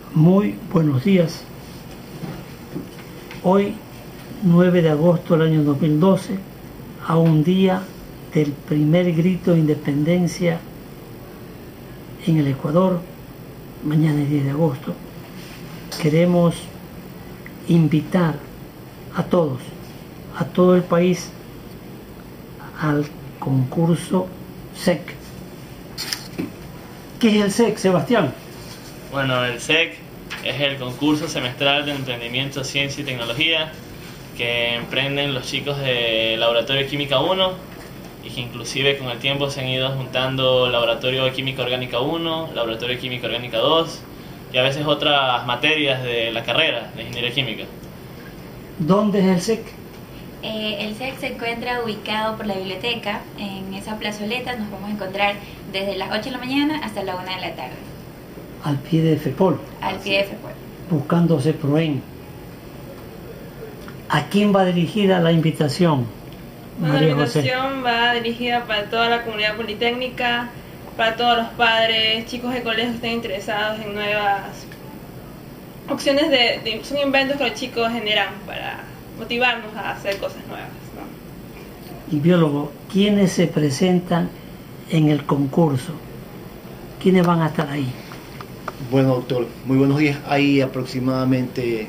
Muy buenos días. Hoy, 9 de agosto del año 2012, a un día del primer grito de independencia en el Ecuador, mañana es 10 de agosto, queremos invitar a todos, a todo el país, al concurso SEC. ¿Qué es el SEC, Sebastián? Bueno, el SEC es el concurso semestral de emprendimiento, ciencia y tecnología que emprenden los chicos de Laboratorio de Química 1 y que inclusive con el tiempo se han ido juntando Laboratorio de Química Orgánica 1, Laboratorio de Química Orgánica 2 y a veces otras materias de la carrera de Ingeniería Química. ¿Dónde es el SEC? El SEC se encuentra ubicado por la biblioteca. En esa plazoleta nos vamos a encontrar desde las 8 de la mañana hasta la 1 de la tarde. Al pie de FEPOL. Al pie de FEPOL. Buscando CEPROEN. ¿A quién va dirigida la invitación? Bueno, la invitación va dirigida para toda la comunidad politécnica, para todos los padres, chicos de colegios que estén interesados en nuevas opciones son inventos que los chicos generan para motivarnos a hacer cosas nuevas, ¿no? Y biólogo, ¿quiénes se presentan en el concurso? ¿Quiénes van a estar ahí? Bueno, doctor, muy buenos días. Hay aproximadamente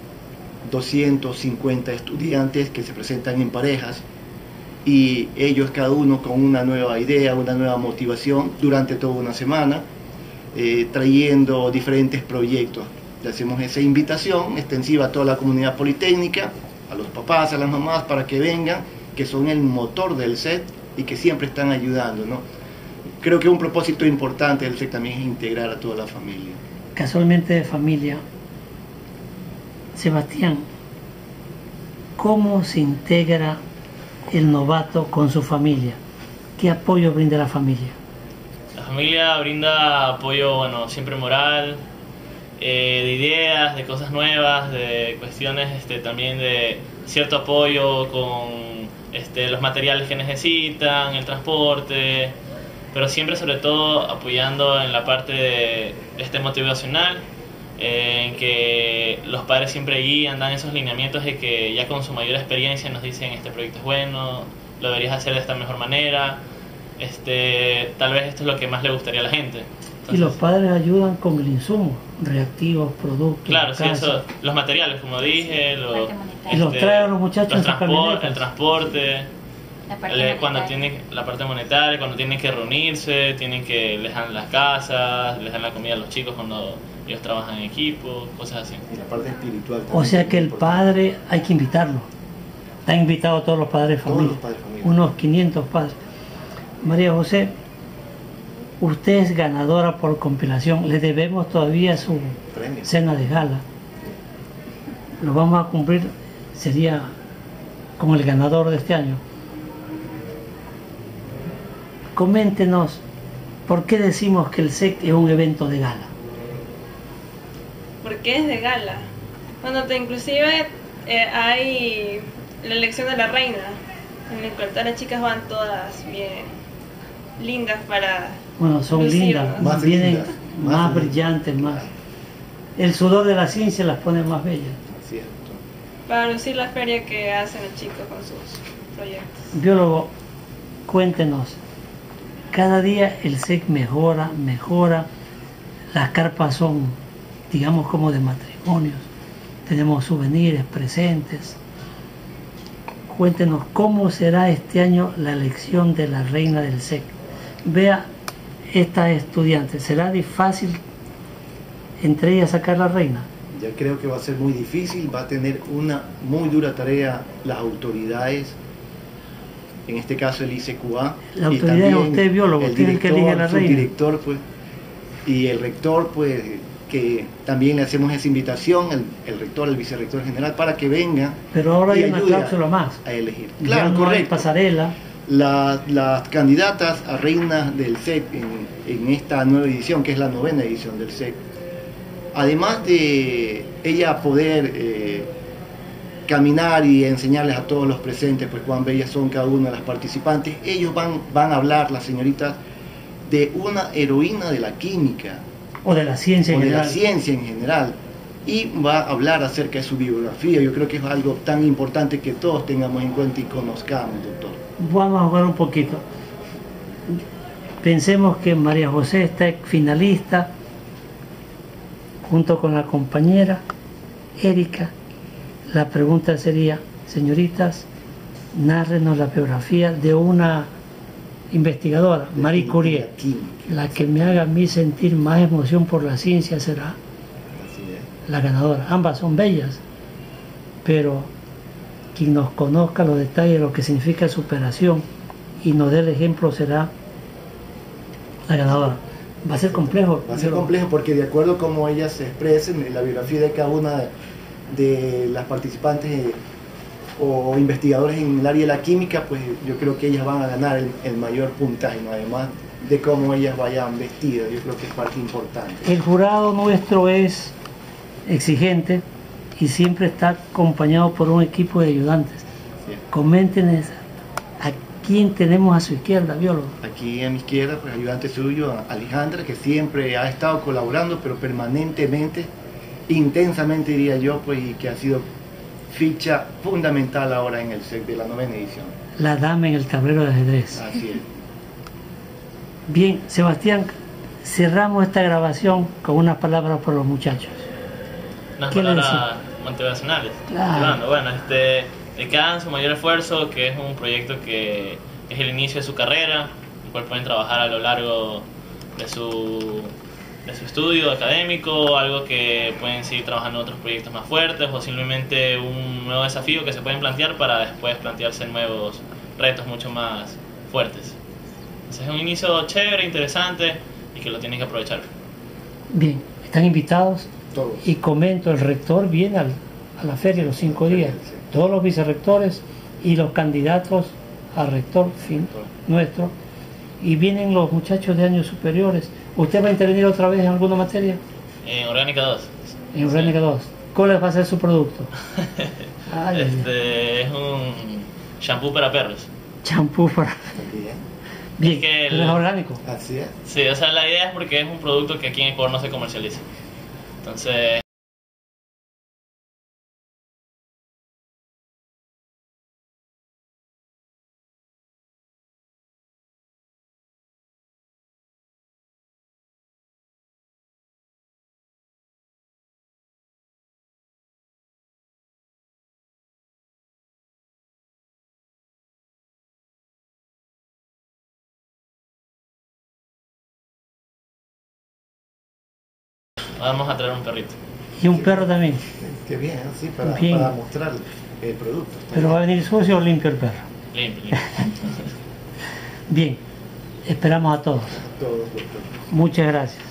250 estudiantes que se presentan en parejas y ellos cada uno con una nueva idea, una nueva motivación durante toda una semana, trayendo diferentes proyectos. Le hacemos esa invitación extensiva a toda la comunidad politécnica, a los papás, a las mamás, para que vengan, que son el motor del SEC y que siempre están ayudando, ¿no? Creo que un propósito importante del SEC también es integrar a toda la familia. Casualmente de familia, Sebastián, ¿cómo se integra el novato con su familia? ¿Qué apoyo brinda la familia? La familia brinda apoyo, bueno, siempre moral, de ideas, de cosas nuevas, de cuestiones también de cierto apoyo con los materiales que necesitan, el transporte, pero siempre sobre todo apoyando en la parte de motivacional, en que los padres siempre guían, dan esos lineamientos de que ya con su mayor experiencia nos dicen este proyecto es bueno, lo deberías hacer de esta mejor manera, tal vez esto es lo que más le gustaría a la gente. Entonces, y los padres ayudan con el insumo, reactivos, productos. Claro, sí, eso, los materiales, como dije, y los traen a los muchachos el transporte, cuando tienen la parte monetaria, cuando tienen que reunirse, les dan las casas, les dan la comida a los chicos cuando ellos trabajan en equipo, cosas así. Y la parte espiritual también. O sea que el padre hay que invitarlo. Está invitado a todos los padres de familia. Unos 500 padres. María José, usted es ganadora por compilación. Le debemos todavía su premio, cena de gala. Lo vamos a cumplir, sería con el ganador de este año. Coméntenos, ¿por qué decimos que el SEC es un evento de gala? ¿Por qué es de gala? Bueno, inclusive hay la elección de la reina, en el cual todas las chicas van todas bien lindas para... Bueno, son lindas, más vienen lindas, más brillantes, más... El sudor de la ciencia las pone más bellas. Cierto. Para lucir la feria que hacen los chicos con sus proyectos. Biólogo, cuéntenos, cada día el SEC mejora, las carpas son, digamos, como de matrimonios, tenemos souvenirs, presentes. Cuéntenos, ¿cómo será este año la elección de la reina del SEC? Vea, esta estudiante, ¿será fácil entre ellas sacar la reina? Ya creo que va a ser muy difícil, va a tener una muy dura tarea las autoridades, en este caso el ICQA. La autoridad es usted, biólogo, tiene el que elige a la reina. El director, pues, y el rector, pues, que también le hacemos esa invitación, el rector, el vicerrector general, para que venga. Pero ahora hay una cláusula más. A elegir. Claro, no hay pasarela. Las candidatas a reinas del SEC en esta nueva edición, que es la 9ª edición del SEC, además de ella poder caminar y enseñarles a todos los presentes pues cuán bellas son cada una de las participantes, ellos van a hablar, las señoritas, de una heroína de la química. O de la ciencia en o de general. la ciencia en general. Y va a hablar acerca de su biografía. Yo creo que es algo tan importante que todos tengamos en cuenta y conozcamos, doctor. Vamos a jugar un poquito. Pensemos que María José está finalista junto con la compañera Erika. La pregunta sería, señoritas, nárrenos la biografía de una investigadora, Marie Curie. La que me haga a mí sentir más emoción por la ciencia será la ganadora. Ambas son bellas, pero quien nos conozca los detalles de lo que significa superación y nos dé el ejemplo será la ganadora. Va a ser complejo. Va a ser complejo porque de acuerdo a cómo ellas se expresen en la biografía de cada una de las participantes o investigadores en el área de la química, pues yo creo que ellas van a ganar el mayor puntaje, ¿no? Además de cómo ellas vayan vestidas, yo creo que es parte importante. El jurado nuestro es exigente y siempre está acompañado por un equipo de ayudantes. Coméntenos a quién tenemos a su izquierda, biólogo. Aquí a mi izquierda, pues ayudante suyo, Alejandra, que siempre ha estado colaborando, pero permanentemente, intensamente diría yo, pues, y que ha sido ficha fundamental ahora en el SEC de la 9ª edición. La dama en el tablero de ajedrez. Así es. Bien, Sebastián, cerramos esta grabación con unas palabras por los muchachos. Unas ¿Qué le palabras motivacionales. Claro. Bueno, de cada en su mayor esfuerzo, que es un proyecto que es el inicio de su carrera, el cual pueden trabajar a lo largo de su estudio académico, algo que pueden seguir trabajando en otros proyectos más fuertes o simplemente un nuevo desafío que se pueden plantear para después plantearse nuevos retos mucho más fuertes. Entonces es un inicio chévere, interesante y que lo tienen que aprovechar. Bien, están invitados. Todos. Y comento, el rector viene a la feria los 5 días, todos los vicerrectores y los candidatos a rector nuestro, y vienen los muchachos de años superiores. ¿Usted va a intervenir otra vez en alguna materia? En Orgánica 2. En Orgánica 2. ¿Cuál va a ser su producto? Es un shampoo para perros. Champú para... Bien, Es que ¿pero es orgánico? Así es. Sí, o sea, la idea es porque es un producto que aquí en Ecuador no se comercializa. Entonces... vamos a traer un perrito. Y un perro también. Qué bien, sí, Bien. para mostrar el producto. ¿Pero va a venir sucio o limpio el perro? Limpio. Bien, esperamos a todos. Todos, doctor. Muchas gracias.